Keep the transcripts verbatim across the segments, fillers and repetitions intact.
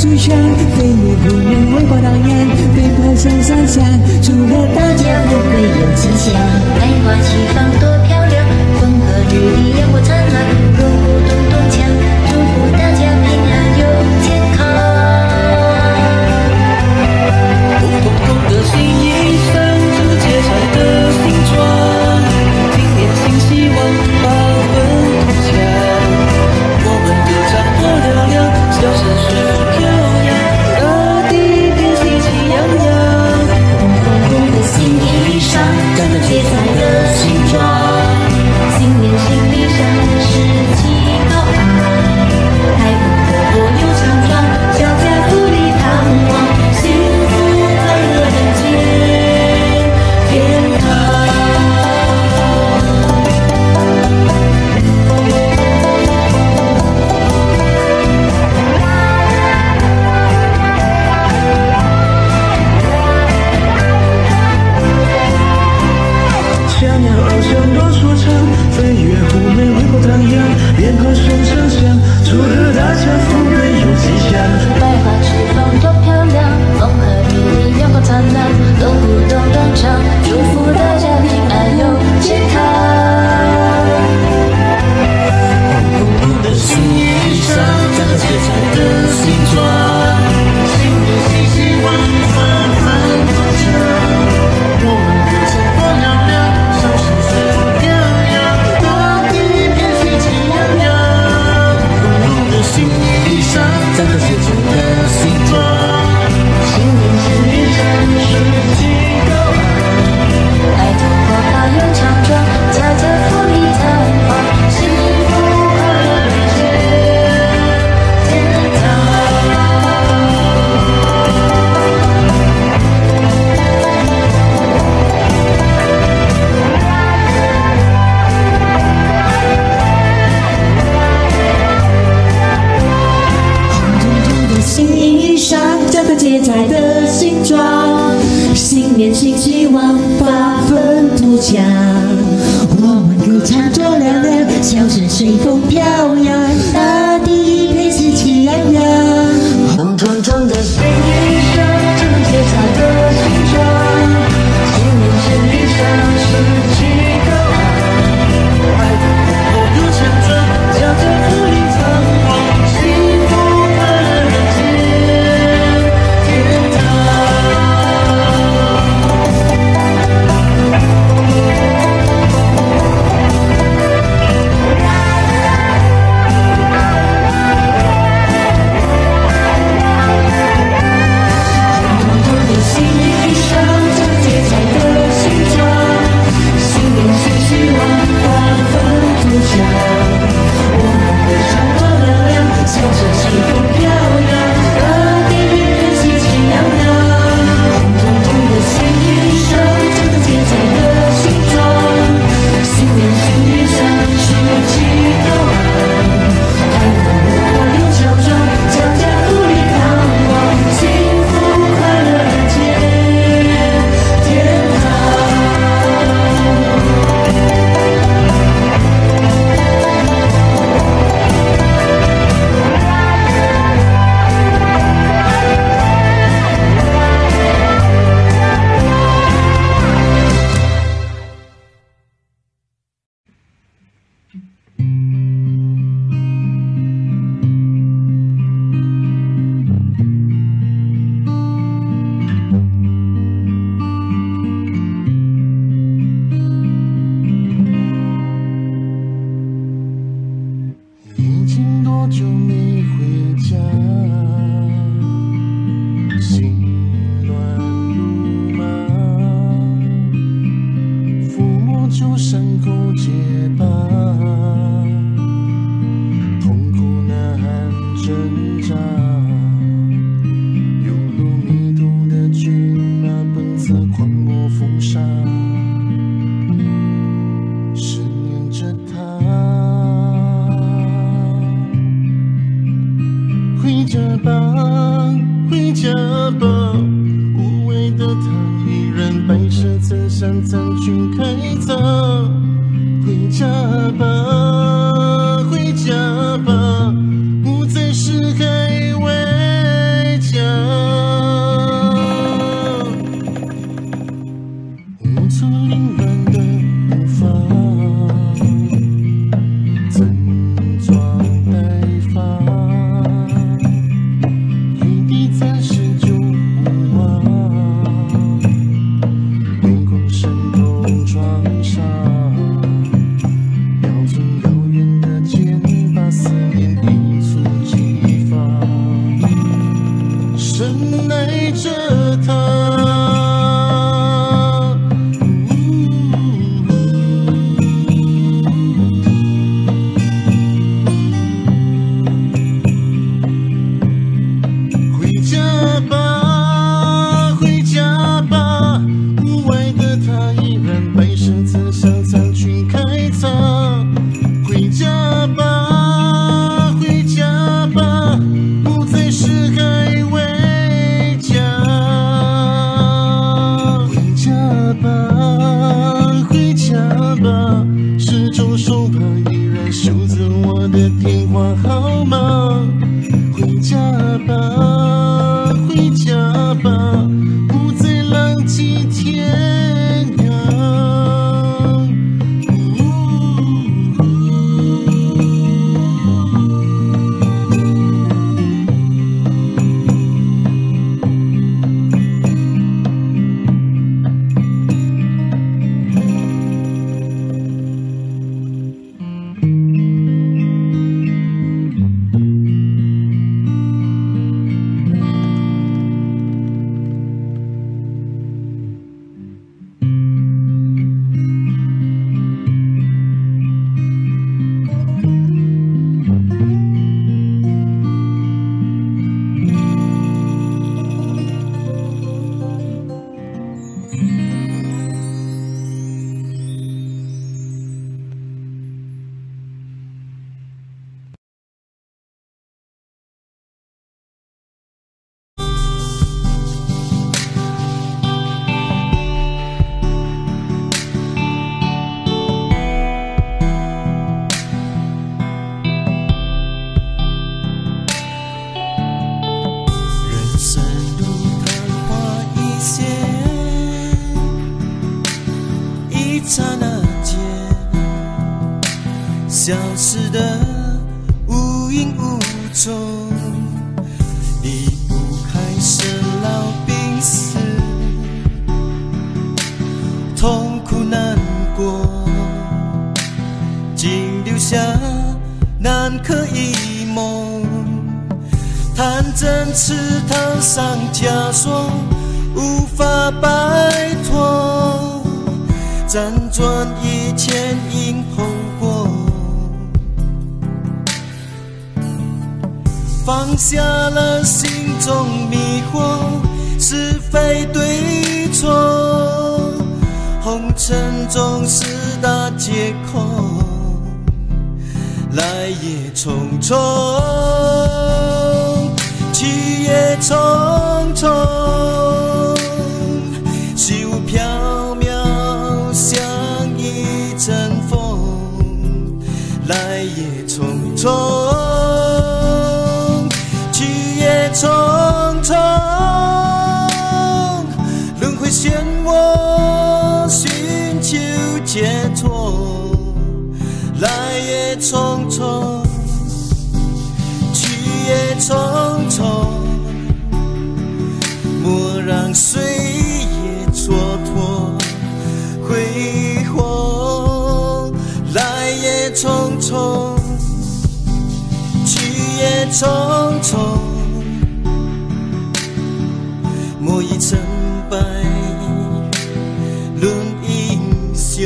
树上，飞越湖面，微波荡漾，飞破山山下，祝贺大家富贵有吉祥。 百花齐放多漂亮，风和日丽阳光灿烂，锣鼓咚咚锵，祝福大家平安又健康。 红彤彤的新衣裳，这个节彩的新装，今年新希望，八分同享。我们歌唱多嘹亮，笑声随风飘扬，大地变喜气洋洋。 红彤彤的新衣裳，这个节彩的新装，新年新理想，士气高昂，太平和国又强壮，小家福利堂皇，幸福快乐人间天堂。 小鸟翱翔多说唱，飞越湖面，微波荡漾，鞭炮声声响，祝贺大家富贵有吉祥。 百花齐放多漂亮，风和日丽阳光灿烂，锣鼓咚咚锵，祝福大家平安又健康。 红彤彤的新衣裳，这个节彩的新装，新年新希望，纷纷多强。我们歌唱多嘹亮，笑声随风飘扬，大地变喜气洋洋。红彤彤的新衣裳，这个节彩的新装， 新年新旅程，士气高昂，白头发发又强壮，家家福利堂皇，幸福快乐人间天堂。 红彤彤的新衣裳，这个节彩的新装，新年新希望，八分图强。我们歌唱多嘹亮，笑声随风飘扬，大地配喜气洋洋。 红彤彤的新衣裳，这个节彩的新装，新年新理想，士气高昂， 白头发又强壮，家家福利堂皇，幸福快乐人间天堂。 的电话号码。回家吧，回家吧，不再浪迹天涯。消失的无影无踪，离不开生老病死，痛苦难过，仅留下南柯一梦。弹针刺烫上枷锁，无法摆脱，辗转以前因后果。放下了心中迷惑，是非对错，红尘中四大皆空，来也匆匆，去也匆匆，虚无缥缈像一阵风，来也匆匆，匆匆，轮回漩涡，寻求解脱。来也匆匆，去也匆匆，莫让岁月蹉跎挥霍。来也匆匆，去也匆匆。莫以成败论英雄。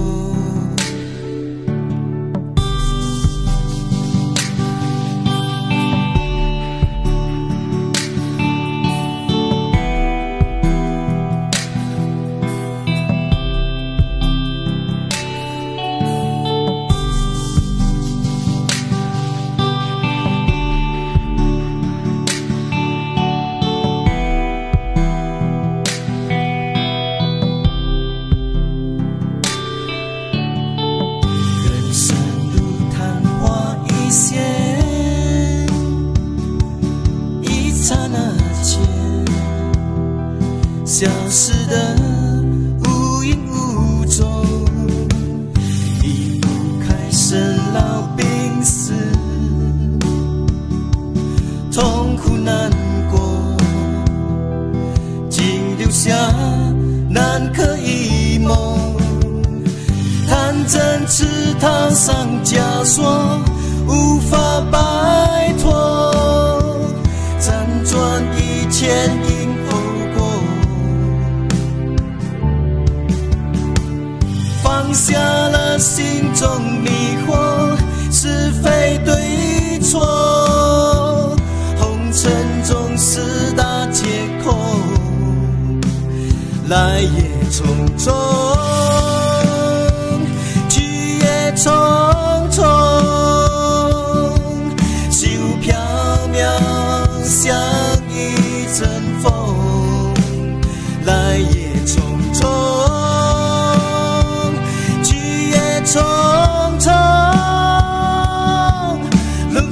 消失的无影无踪，离不开生老病死，痛苦难过，仅留下南柯一梦。弹针刺烫上枷锁，无法摆脱，辗转以前因后果。放下了心中迷惑，是非对错，红尘中四大皆空，来也匆匆，去也匆匆，虚无缥缈像一阵风，来也匆匆，匆匆，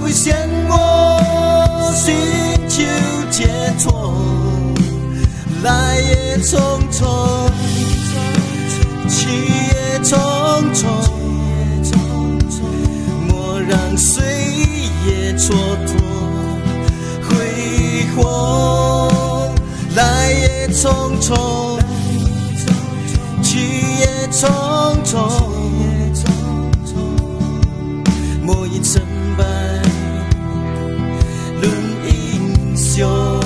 为向我寻求解脱，来也匆匆，去也匆匆，莫让岁月蹉跎。辉煌来也匆匆，去也匆匆，莫以成败论英雄。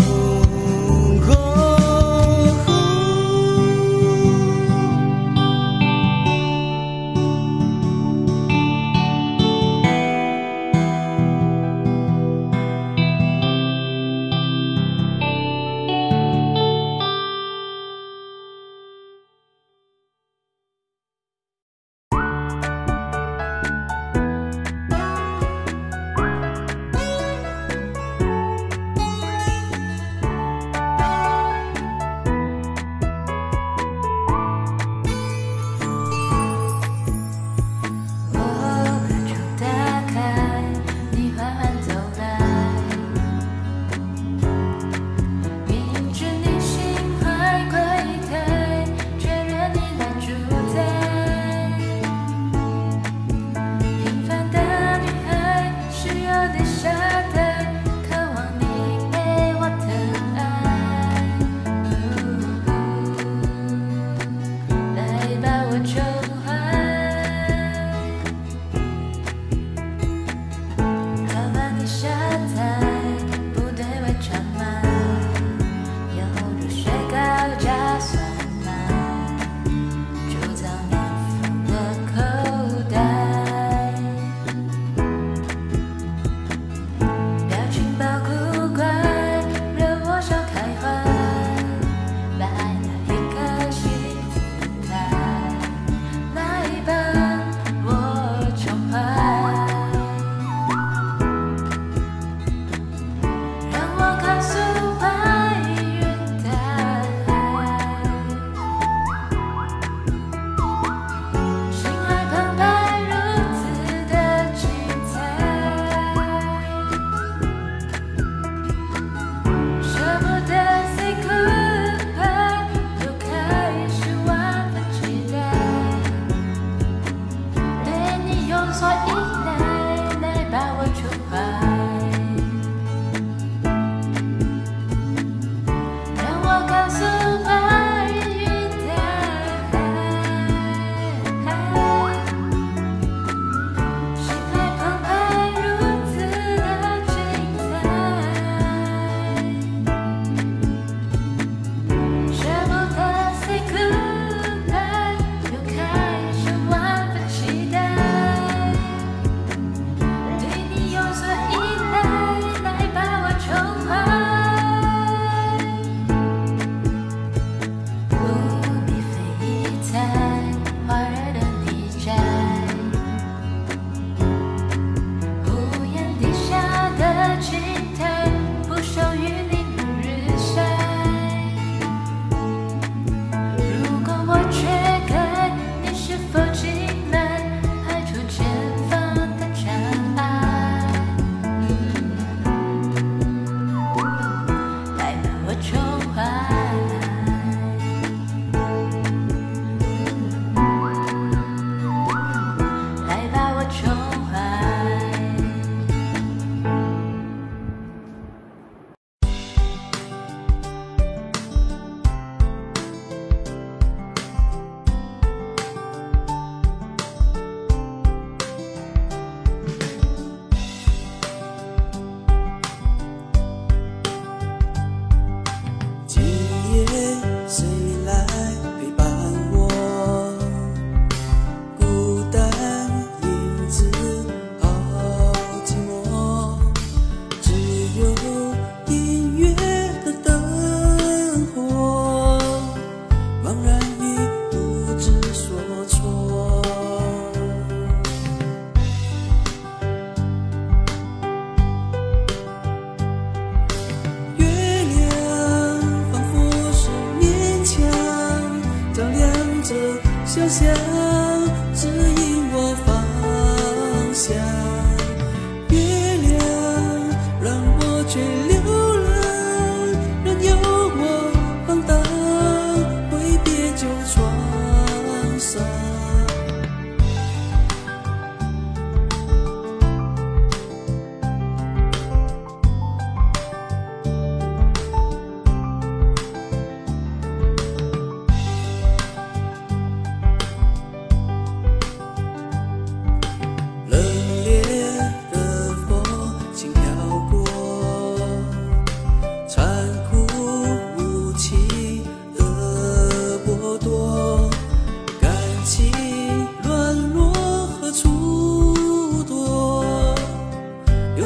就像指引我方向，月亮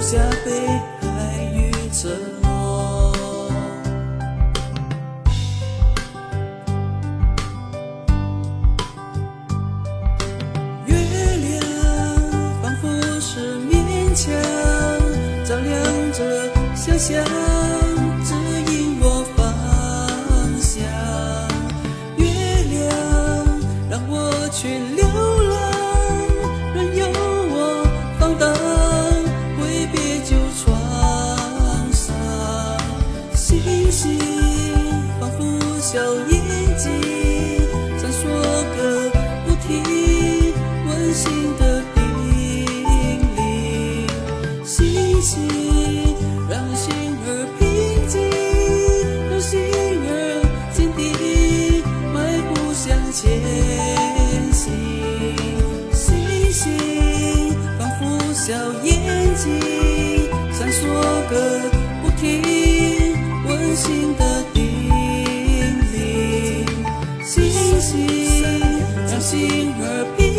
下悲哀与沉默。月亮仿佛是勉强照亮着想象，指引我方向。月亮让我去流浪，任由我放荡，挥别旧创伤。星星仿佛小眼睛，闪烁个不停，温馨的叮咛。星星让心儿平静，让心儿坚定，迈步向前行。星星仿佛小眼睛，闪烁个不停，温馨的叮咛。星星让心儿平